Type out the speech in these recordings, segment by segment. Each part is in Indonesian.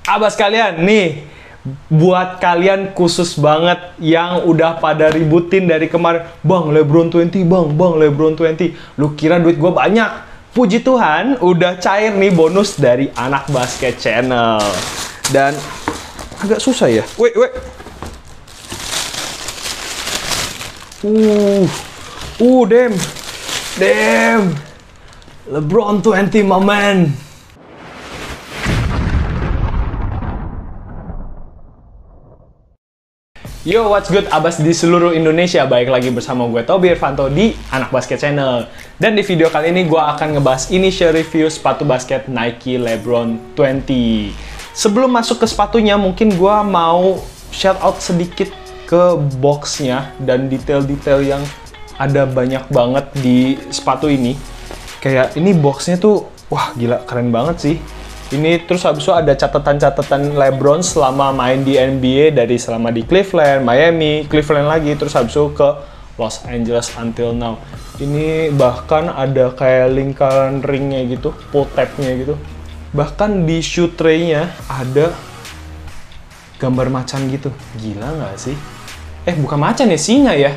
Abas kalian, nih buat kalian khusus banget yang udah pada ributin dari kemarin, Bang LeBron 20, Bang LeBron 20. Lu kira duit gue banyak? Puji Tuhan, udah cair nih bonus dari Anak Basket Channel. Dan agak susah ya. Wait. Damn. LeBron 20, my man. Yo, what's good Abas di seluruh Indonesia? Baik lagi bersama gue Tobi Irvanto di Anak Basket Channel. Dan di video kali ini gue akan ngebahas initial review sepatu basket Nike LeBron 20. Sebelum masuk ke sepatunya, mungkin gue mau shout out sedikit ke boxnya dan detail-detail yang ada banyak banget di sepatu ini. Kayak ini boxnya tuh, wah gila keren banget sih. Ini terus habis itu ada catatan-catatan LeBron selama main di NBA, dari selama di Cleveland, Miami, Cleveland lagi, terus habis itu ke Los Angeles until now. Ini bahkan ada kayak lingkaran ringnya gitu, pull tab-nya gitu. Bahkan di shoe tray-nya ada gambar macan gitu. Gila nggak sih? Bukan macan ya, singa ya?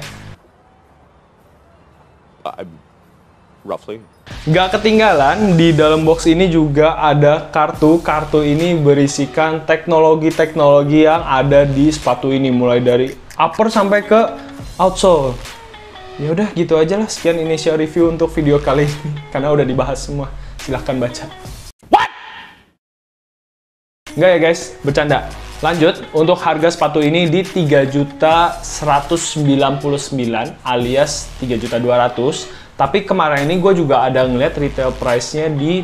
Roughly. Gak ketinggalan, di dalam box ini juga ada kartu. Kartu ini berisikan teknologi-teknologi yang ada di sepatu ini, mulai dari upper sampai ke outsole. Ya udah gitu aja lah, sekian initial review untuk video kali ini karena udah dibahas semua. Silahkan baca. What? Enggak ya guys, bercanda. Lanjut, untuk harga sepatu ini di 3.199.000 alias 3.200.000. Tapi kemarin ini gue juga ada ngeliat retail price-nya di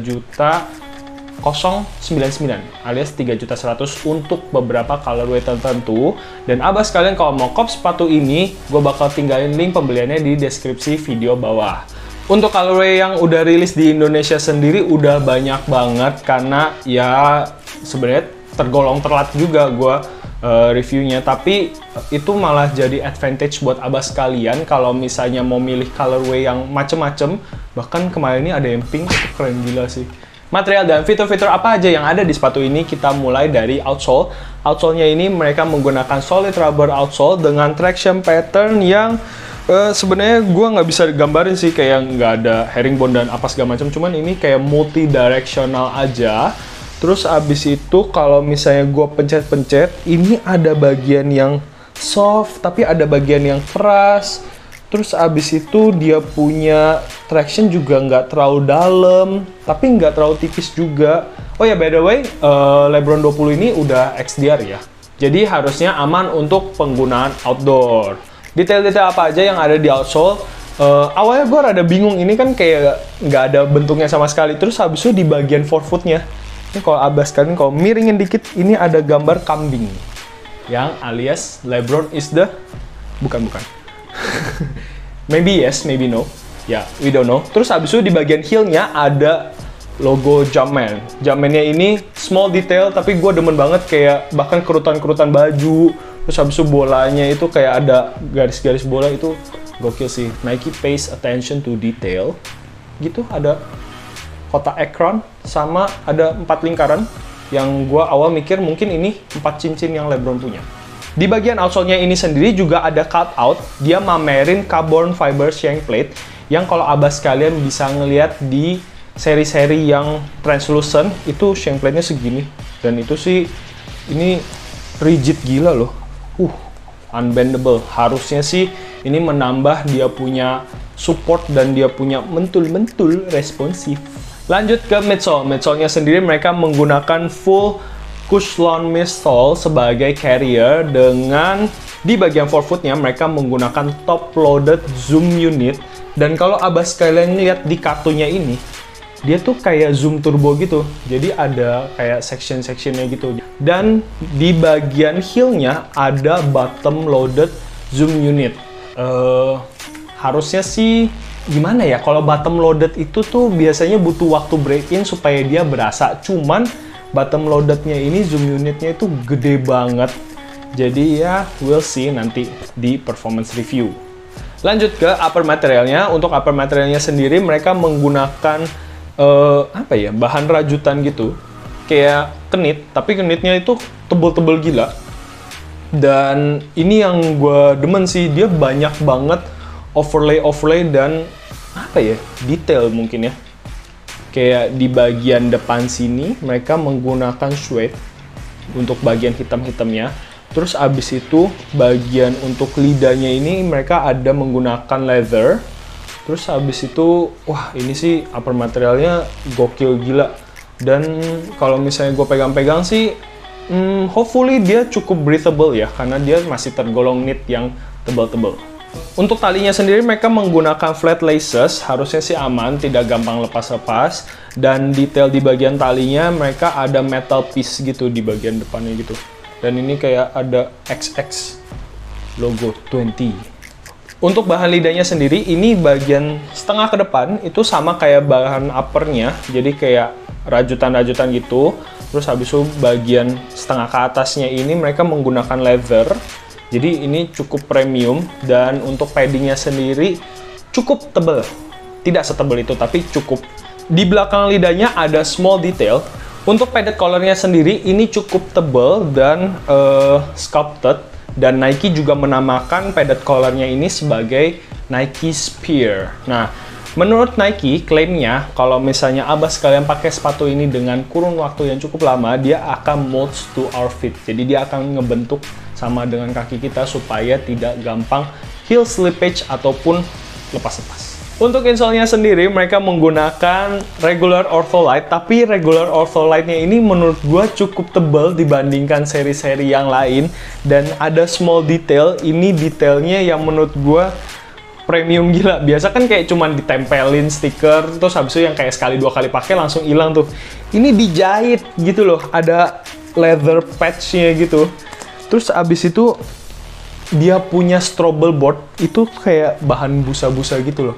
3.099 alias 3.100.000 untuk beberapa colorway tertentu. Dan Abas kalian kalau mau cop sepatu ini, gue bakal tinggalin link pembeliannya di deskripsi video bawah. Untuk colorway yang udah rilis di Indonesia sendiri udah banyak banget, karena ya sebenarnya tergolong telat juga gue reviewnya, tapi itu malah jadi advantage buat Abas kalian kalau misalnya mau milih colorway yang macem-macem. Bahkan kemarin ini ada yang pink, itu keren gila sih. Material dan fitur-fitur apa aja yang ada di sepatu ini, kita mulai dari outsole. Outsole-nya ini mereka menggunakan solid rubber outsole dengan traction pattern yang sebenarnya gue nggak bisa gambarin sih, kayak nggak ada herringbone dan apa segala macam, cuman ini kayak multi directional aja. Terus abis itu kalau misalnya gue pencet-pencet, ini ada bagian yang soft, tapi ada bagian yang keras. Terus abis itu dia punya traction juga nggak terlalu dalam, tapi nggak terlalu tipis juga. Oh ya, by the way, LeBron 20 ini udah XDR ya. Jadi harusnya aman untuk penggunaan outdoor. Detail-detail apa aja yang ada di outsole? Awalnya gue rada bingung, ini kan kayak nggak ada bentuknya sama sekali. Terus habis itu di bagian forefoot-nya, ini kalau Abas kalian kalau miringin dikit, ini ada gambar kambing yang alias LeBron is the bukan maybe yes, maybe no, ya, we don't know. Terus habis itu di bagian heel-nya ada logo Jumpman. Jumpman-nya ini small detail, tapi gue demen banget, kayak bahkan kerutan-kerutan baju. Terus habis itu bolanya itu kayak ada garis-garis bola, itu gokil sih. Nike pays attention to detail gitu. Ada kotak ekran, sama ada 4 lingkaran yang gua awal mikir mungkin ini 4 cincin yang LeBron punya. Di bagian outsole-nya ini sendiri juga ada cutout. Dia mamerin carbon fiber shank plate yang kalau Abas kalian bisa ngelihat di seri-seri yang translucent itu shank plate-nya segini, dan itu sih ini rigid gila loh. Unbendable. Harusnya sih ini menambah dia punya support dan dia punya mentul-mentul responsif. Lanjut ke midsole. Midsole-nya sendiri mereka menggunakan full Cushlon midsole sebagai carrier, dengan di bagian forefoot-nya mereka menggunakan top loaded zoom unit. Dan kalau Abas kalian lihat di kartunya ini, dia tuh kayak zoom turbo gitu. Jadi ada kayak section-sectionnya gitu. Dan di bagian heel-nya ada bottom loaded zoom unit. Harusnya sih gimana ya, kalau bottom loaded itu tuh biasanya butuh waktu break-in supaya dia berasa. Cuman bottom loaded-nya ini zoom unitnya itu gede banget. Jadi ya we'll see nanti di performance review. Lanjut ke upper materialnya. Untuk upper materialnya sendiri mereka menggunakan bahan rajutan gitu. kayak kenit, tapi kenitnya itu tebel-tebel gila. Dan ini yang gue demen sih, dia banyak banget overlay dan apa ya, detail mungkin ya. Kayak di bagian depan sini mereka menggunakan suede untuk bagian hitam-hitamnya. Terus abis itu bagian untuk lidahnya ini mereka ada menggunakan leather. Terus abis itu, wah ini sih upper materialnya gokil gila. Dan kalau misalnya gue pegang-pegang sih, hopefully dia cukup breathable ya, karena dia masih tergolong knit yang tebal-tebal. Untuk talinya sendiri mereka menggunakan flat laces, harusnya sih aman, tidak gampang lepas-lepas. Dan detail di bagian talinya mereka ada metal piece gitu di bagian depannya gitu. Dan ini kayak ada XX logo 20. Untuk bahan lidahnya sendiri, ini bagian setengah ke depan itu sama kayak bahan uppernya, jadi kayak rajutan-rajutan gitu. Terus habis itu bagian setengah ke atasnya ini mereka menggunakan leather, jadi ini cukup premium. Dan untuk paddingnya sendiri cukup tebal, tidak setebal itu tapi cukup. Di belakang lidahnya ada small detail. Untuk padded collarnya sendiri ini cukup tebal dan sculpted. Dan Nike juga menamakan padded collarnya ini sebagai Nike Spear. Nah, menurut Nike, klaimnya kalau misalnya Abbas kalian pakai sepatu ini dengan kurun waktu yang cukup lama, dia akan molds to our feet. Jadi dia akan ngebentuk sama dengan kaki kita supaya tidak gampang heel slippage ataupun lepas-lepas. Untuk insole-nya sendiri, mereka menggunakan regular Ortholite, tapi regular Ortholite-nya ini menurut gua cukup tebal dibandingkan seri-seri yang lain. Dan ada small detail, ini detailnya yang menurut gua premium gila. Biasa kan kayak cuman ditempelin stiker, terus habis itu yang kayak sekali dua kali pakai langsung hilang tuh. Ini dijahit gitu loh, ada leather patch-nya gitu. Terus habis itu dia punya strobel board, itu kayak bahan busa-busa gitu loh.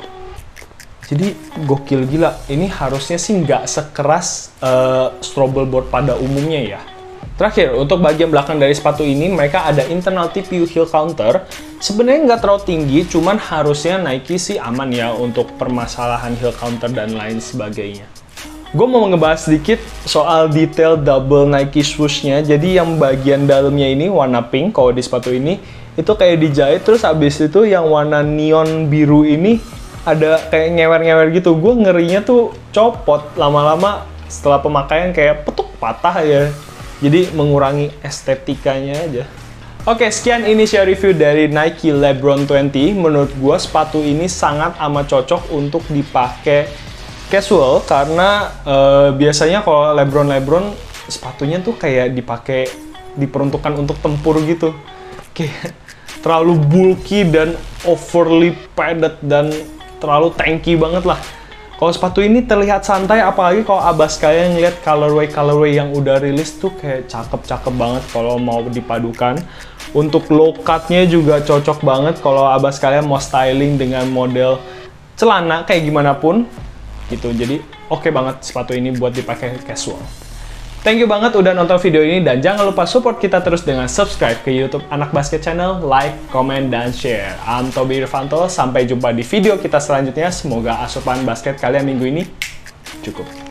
Jadi gokil gila. Ini harusnya sih nggak sekeras strobel board pada umumnya ya. Terakhir, untuk bagian belakang dari sepatu ini mereka ada internal TPU heel counter. Sebenarnya nggak terlalu tinggi, cuman harusnya Nike sih aman ya untuk permasalahan heel counter dan lain sebagainya. Gue mau ngebahas sedikit soal detail double Nike swoosh-nya. Jadi yang bagian dalamnya ini warna pink, kalau di sepatu ini itu kayak dijahit. Terus habis itu yang warna neon biru ini ada kayak ngewer-ngewer gitu. Gue ngerinya tuh copot lama-lama setelah pemakaian, kayak petuk patah ya. Jadi mengurangi estetikanya aja. Oke, sekian initial review dari Nike LeBron 20. Menurut gue sepatu ini sangat amat cocok untuk dipakai casual, karena biasanya kalau LeBron sepatunya tuh kayak diperuntukkan untuk tempur gitu. Kayak terlalu bulky dan overly padded dan terlalu tanky banget lah. Kalau sepatu ini terlihat santai, apalagi kalau Abbas kalian ngeliat colorway yang udah rilis tuh kayak cakep-cakep banget kalau mau dipadukan. Untuk low cut-nya juga cocok banget kalau Abbas kalian mau styling dengan model celana kayak gimana pun gitu. Jadi oke banget sepatu ini buat dipakai casual. Thank you banget udah nonton video ini, dan jangan lupa support kita terus dengan subscribe ke YouTube Anak Basket Channel, like, comment, dan share. I'm Tobi Irvanto, sampai jumpa di video kita selanjutnya. Semoga asupan basket kalian minggu ini cukup.